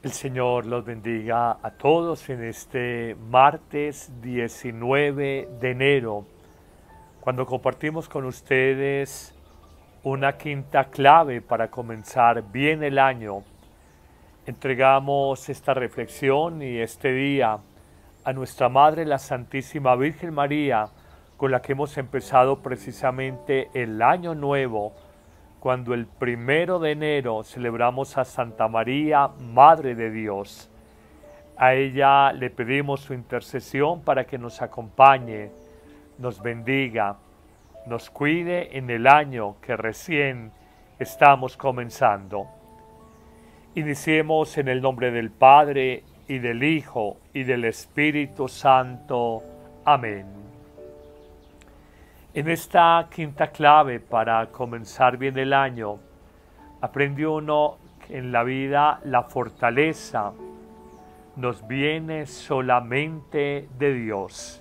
El Señor los bendiga a todos en este martes 19 de enero, cuando compartimos con ustedes una quinta clave para comenzar bien el año. Entregamos esta reflexión y este día a nuestra Madre, la Santísima Virgen María, con la que hemos empezado precisamente el año nuevo, cuando el 1 de enero celebramos a Santa María, Madre de Dios. A ella le pedimos su intercesión para que nos acompañe, nos bendiga, nos cuide en el año que recién estamos comenzando. Iniciemos en el nombre del Padre, y del Hijo, y del Espíritu Santo. Amén. En esta quinta clave para comenzar bien el año, aprende uno que en la vida la fortaleza nos viene solamente de Dios.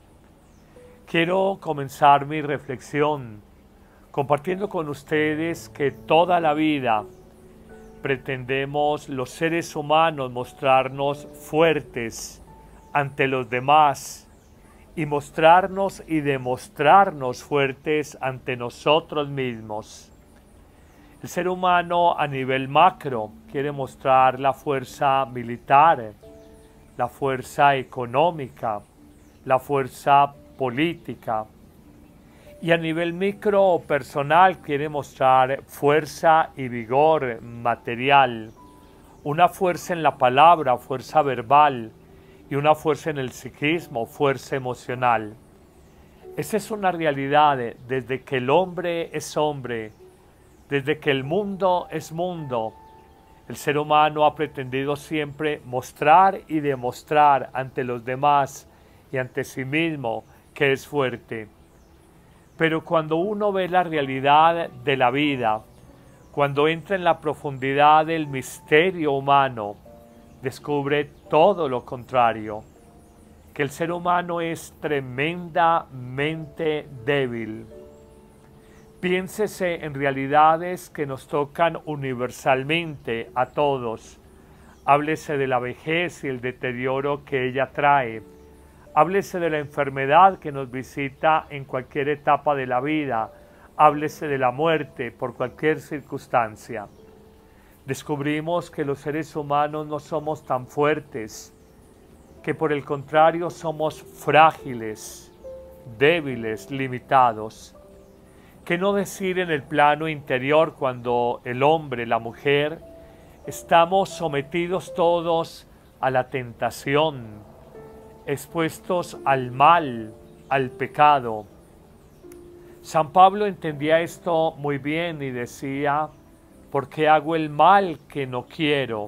Quiero comenzar mi reflexión compartiendo con ustedes que toda la vida pretendemos los seres humanos mostrarnos fuertes ante los demás y mostrarnos y demostrarnos fuertes ante nosotros mismos. El ser humano a nivel macro quiere mostrar la fuerza militar, la fuerza económica, la fuerza política. Y a nivel micro o personal quiere mostrar fuerza y vigor material, una fuerza en la palabra, fuerza verbal, y una fuerza en el psiquismo, fuerza emocional. Esa es una realidad desde que el hombre es hombre, desde que el mundo es mundo. El ser humano ha pretendido siempre mostrar y demostrar ante los demás y ante sí mismo que es fuerte. Pero cuando uno ve la realidad de la vida, cuando entra en la profundidad del misterio humano, descubre todo lo contrario, que el ser humano es tremendamente débil. Piénsese en realidades que nos tocan universalmente a todos. Háblese de la vejez y el deterioro que ella trae. Háblese de la enfermedad que nos visita en cualquier etapa de la vida. Háblese de la muerte por cualquier circunstancia. Descubrimos que los seres humanos no somos tan fuertes, que por el contrario somos frágiles, débiles, limitados. ¿Qué no decir en el plano interior cuando el hombre, la mujer, estamos sometidos todos a la tentación, expuestos al mal, al pecado? San Pablo entendía esto muy bien y decía: porque hago el mal que no quiero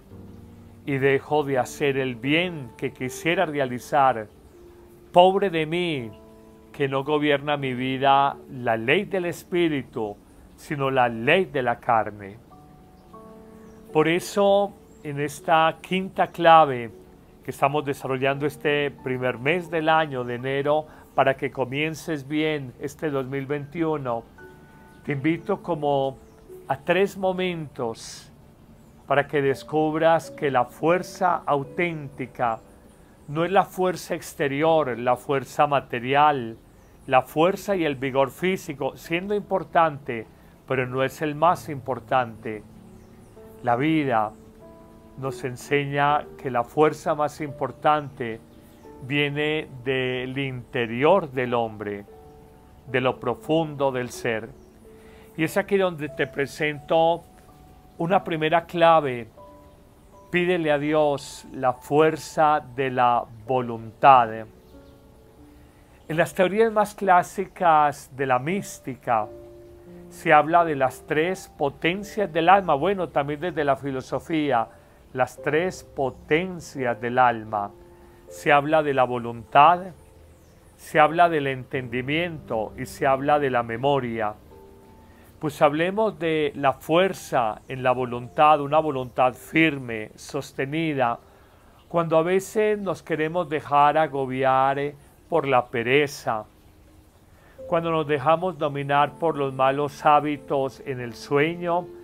y dejo de hacer el bien que quisiera realizar. Pobre de mí, que no gobierna mi vida la ley del Espíritu, sino la ley de la carne. Por eso, en esta quinta clave que estamos desarrollando este primer mes del año de enero, para que comiences bien este 2021, te invito como a 3 momentos para que descubras que la fuerza auténtica no es la fuerza exterior, la fuerza material, la fuerza y el vigor físico, siendo importante, pero no es el más importante. La vida nos enseña que la fuerza más importante viene del interior del hombre, de lo profundo del ser. Y es aquí donde te presento una primera clave. Pídele a Dios la fuerza de la voluntad. En las teorías más clásicas de la mística se habla de las 3 potencias del alma. Bueno, también desde la filosofía, las 3 potencias del alma. Se habla de la voluntad, se habla del entendimiento y se habla de la memoria. Pues hablemos de la fuerza en la voluntad, una voluntad firme, sostenida, cuando a veces nos queremos dejar agobiar por la pereza, cuando nos dejamos dominar por los malos hábitos en el sueño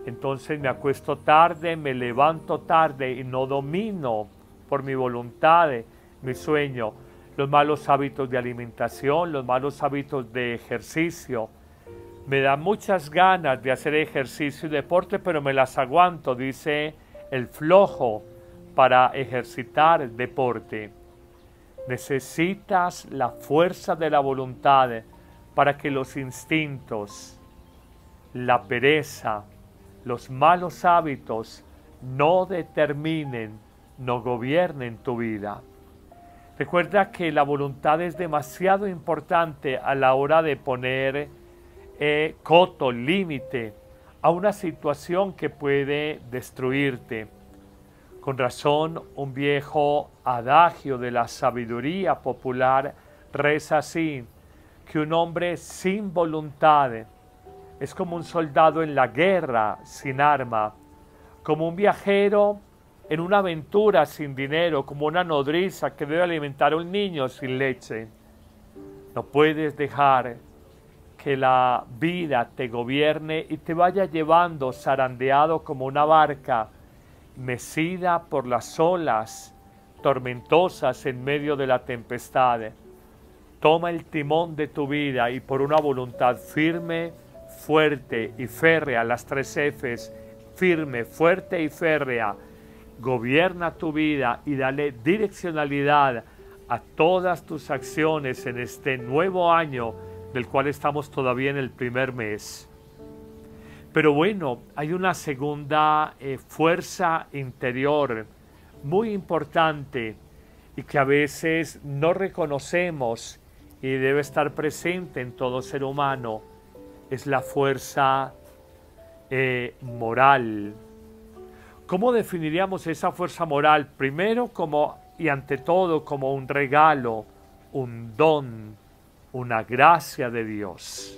Entonces me acuesto tarde, me levanto tarde y no domino por mi voluntad mi sueño, los malos hábitos de alimentación, los malos hábitos de ejercicio. Me da muchas ganas de hacer ejercicio y deporte, pero me las aguanto, dice el flojo, para ejercitar el deporte. Necesitas la fuerza de la voluntad para que los instintos, la pereza, los malos hábitos no determinen, no gobiernen tu vida. Recuerda que la voluntad es demasiado importante a la hora de poner coto, límite a una situación que puede destruirte. Con razón, un viejo adagio de la sabiduría popular reza así, que un hombre sin voluntad es como un soldado en la guerra sin arma, como un viajero en una aventura sin dinero, como una nodriza que debe alimentar a un niño sin leche. No puedes dejar que la vida te gobierne y te vaya llevando zarandeado como una barca, mecida por las olas tormentosas en medio de la tempestad. Toma el timón de tu vida y por una voluntad firme, fuerte y férrea, las 3 Fs, firme, fuerte y férrea, gobierna tu vida y dale direccionalidad a todas tus acciones en este nuevo año del cual estamos todavía en el primer mes. Pero bueno, hay una segunda fuerza interior muy importante y que a veces no reconocemos y debe estar presente en todo ser humano. Es la fuerza moral. ¿Cómo definiríamos esa fuerza moral? Primero, y ante todo, como un regalo, un don, una gracia de Dios.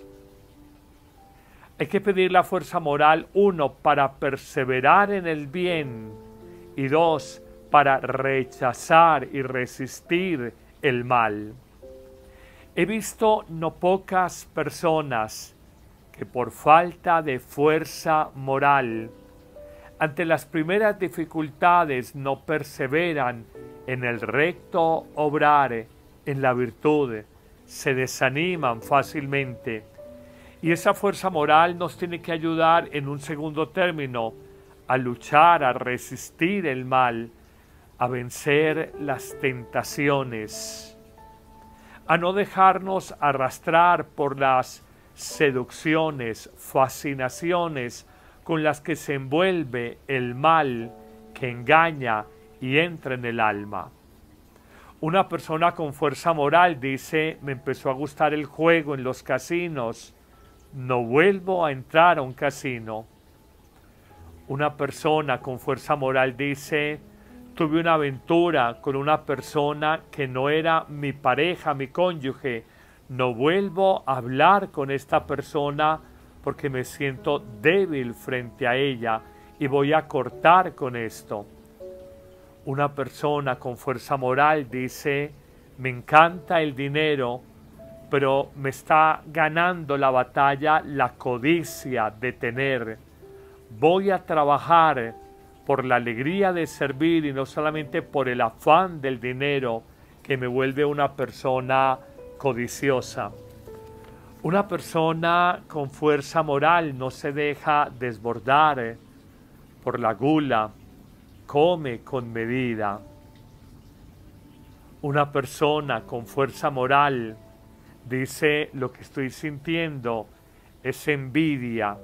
Hay que pedir la fuerza moral, 1, para perseverar en el bien y 2, para rechazar y resistir el mal. He visto no pocas personas que por falta de fuerza moral, ante las primeras dificultades no perseveran en el recto obrar, en la virtud, se desaniman fácilmente. Y esa fuerza moral nos tiene que ayudar en un segundo término a luchar, a resistir el mal, a vencer las tentaciones, a no dejarnos arrastrar por las seducciones, fascinaciones con las que se envuelve el mal que engaña y entra en el alma. Una persona con fuerza moral dice, me empezó a gustar el juego en los casinos, no vuelvo a entrar a un casino. Una persona con fuerza moral dice, tuve una aventura con una persona que no era mi pareja, mi cónyuge, no vuelvo a hablar con esta persona porque me siento débil frente a ella y voy a cortar con esto. Una persona con fuerza moral dice, me encanta el dinero, pero me está ganando la batalla la codicia de tener. Voy a trabajar por la alegría de servir y no solamente por el afán del dinero que me vuelve una persona codiciosa. Una persona con fuerza moral no se deja desbordar por la gula, come con medida. Una persona con fuerza moral dice, lo que estoy sintiendo es envidia,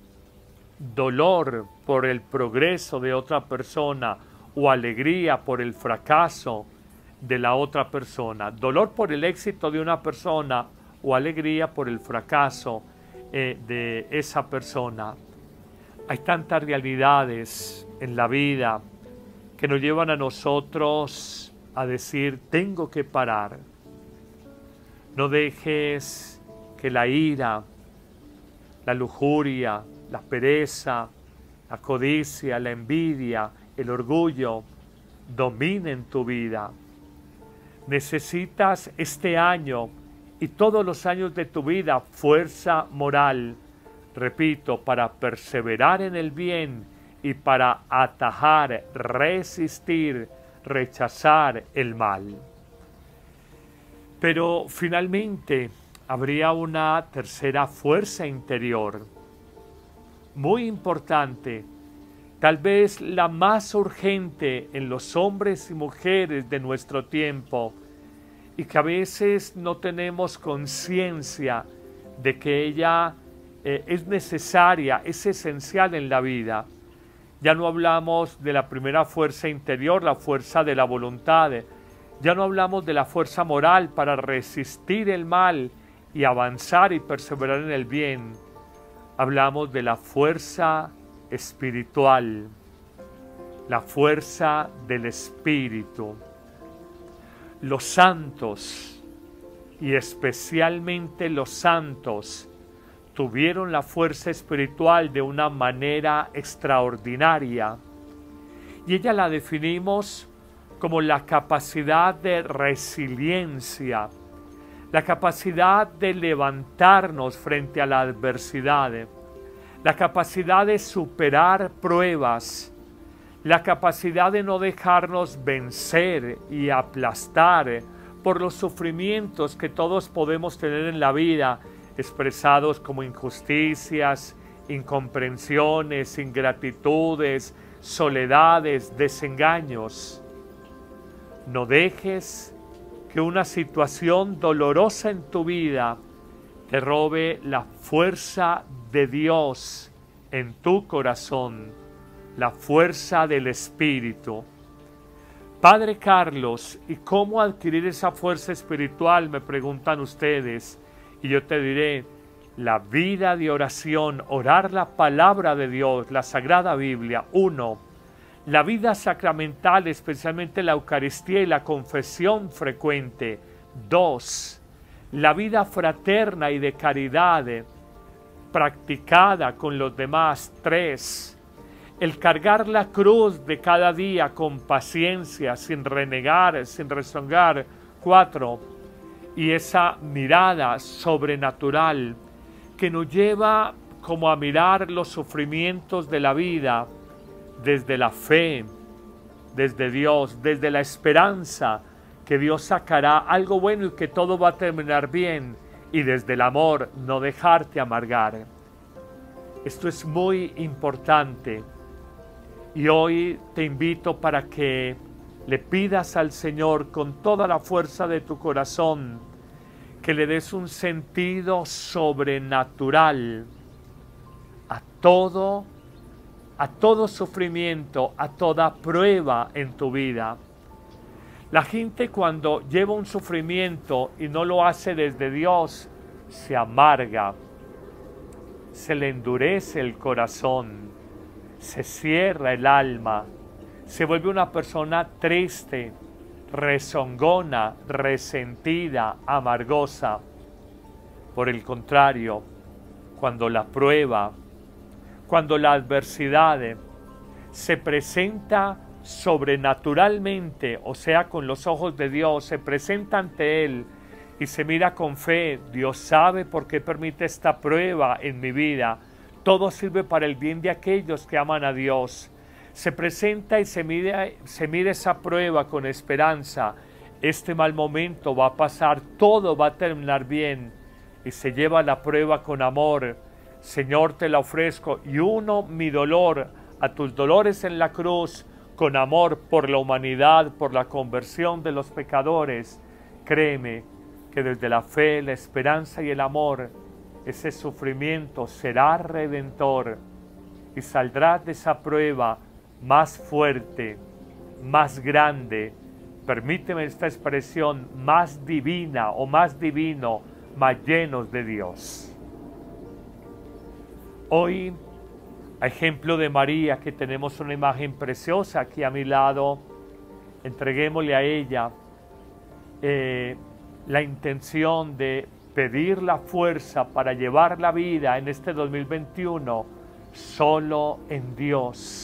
dolor por el progreso de otra persona o alegría por el fracaso de la otra persona, dolor por el éxito de una persona o alegría por el fracaso de esa persona. Hay tantas realidades en la vida que nos llevan a nosotros a decir, tengo que parar. No dejes que la ira, la lujuria, la pereza, la codicia, la envidia, el orgullo dominen tu vida. Necesitas este año y todos los años de tu vida fuerza moral Repito, para perseverar en el bien y para atajar, resistir, rechazar el mal. Pero finalmente habría una tercera fuerza interior, muy importante, tal vez la más urgente en los hombres y mujeres de nuestro tiempo, y que a veces no tenemos conciencia de que ella es necesaria, es esencial en la vida. Ya no hablamos de la primera fuerza interior, la fuerza de la voluntad. Ya no hablamos de la fuerza moral para resistir el mal y avanzar y perseverar en el bien. Hablamos de la fuerza espiritual, la fuerza del Espíritu. Los santos, y especialmente los santos, tuvieron la fuerza espiritual de una manera extraordinaria. Y ella la definimos como la capacidad de resiliencia, la capacidad de levantarnos frente a la adversidad, la capacidad de superar pruebas, la capacidad de no dejarnos vencer y aplastar por los sufrimientos que todos podemos tener en la vida, expresados como injusticias, incomprensiones, ingratitudes, soledades, desengaños. No dejes que una situación dolorosa en tu vida te robe la fuerza de Dios en tu corazón, la fuerza del Espíritu. Padre Carlos, ¿y cómo adquirir esa fuerza espiritual? Me preguntan ustedes. Y yo te diré, la vida de oración, orar la palabra de Dios, la Sagrada Biblia. 1. La vida sacramental, especialmente la Eucaristía y la confesión frecuente. 2. La vida fraterna y de caridad practicada con los demás. 3. El cargar la cruz de cada día con paciencia, sin renegar, sin rezongar. 4. Y esa mirada sobrenatural que nos lleva como a mirar los sufrimientos de la vida desde la fe, desde Dios, desde la esperanza que Dios sacará algo bueno y que todo va a terminar bien, y desde el amor no dejarte amargar. Esto es muy importante y hoy te invito para que le pidas al Señor con toda la fuerza de tu corazón que le des un sentido sobrenatural a todo sufrimiento, a toda prueba en tu vida. La gente cuando lleva un sufrimiento y no lo hace desde Dios, se amarga, se le endurece el corazón, se cierra el alma, se vuelve una persona triste, rezongona, resentida, amargosa. Por el contrario, cuando la prueba, cuando la adversidad se presenta sobrenaturalmente, o sea, con los ojos de Dios, se presenta ante Él y se mira con fe, Dios sabe por qué permite esta prueba en mi vida, todo sirve para el bien de aquellos que aman a Dios. Se presenta y se mira esa prueba con esperanza. Este mal momento va a pasar, todo va a terminar bien. Y se lleva la prueba con amor. Señor, te la ofrezco y uno mi dolor a tus dolores en la cruz con amor por la humanidad, por la conversión de los pecadores. Créeme que desde la fe, la esperanza y el amor, ese sufrimiento será redentor y saldrás de esa prueba más fuerte, más grande, permíteme esta expresión, más divina o más divino, más llenos de Dios. Hoy, a ejemplo de María, que tenemos una imagen preciosa aquí a mi lado, entreguémosle a ella la intención de pedir la fuerza para llevar la vida en este 2021 solo en Dios.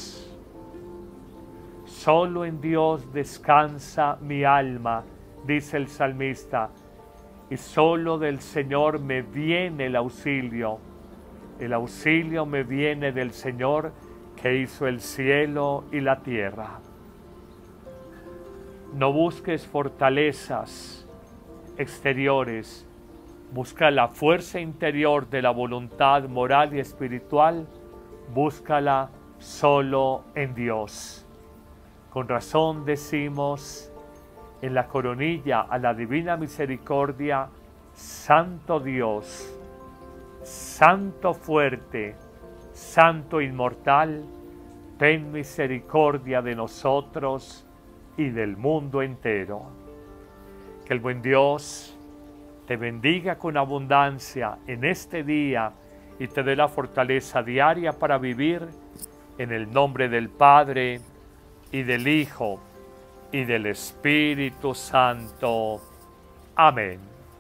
Solo en Dios descansa mi alma, dice el salmista, y solo del Señor me viene el auxilio. El auxilio me viene del Señor que hizo el cielo y la tierra. No busques fortalezas exteriores, busca la fuerza interior de la voluntad moral y espiritual, búscala solo en Dios. Con razón decimos en la coronilla a la Divina Misericordia: Santo Dios, Santo fuerte, Santo inmortal, ten misericordia de nosotros y del mundo entero. Que el buen Dios te bendiga con abundancia en este día y te dé la fortaleza diaria para vivir, en el nombre del Padre, y del Hijo, y del Espíritu Santo. Amén.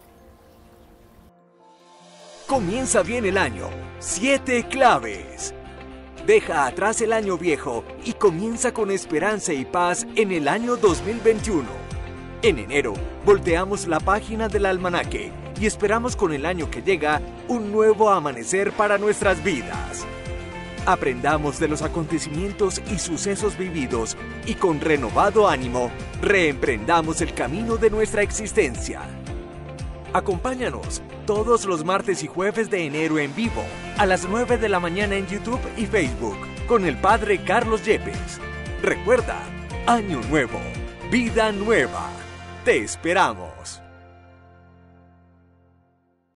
Comienza bien el año. 7 claves. Deja atrás el año viejo y comienza con esperanza y paz en el año 2021. En enero, volteamos la página del almanaque y esperamos con el año que llega un nuevo amanecer para nuestras vidas. Aprendamos de los acontecimientos y sucesos vividos y con renovado ánimo, reemprendamos el camino de nuestra existencia. Acompáñanos todos los martes y jueves de enero en vivo, a las 9 de la mañana en YouTube y Facebook, con el Padre Carlos Yepes. Recuerda, Año Nuevo, Vida Nueva. Te esperamos.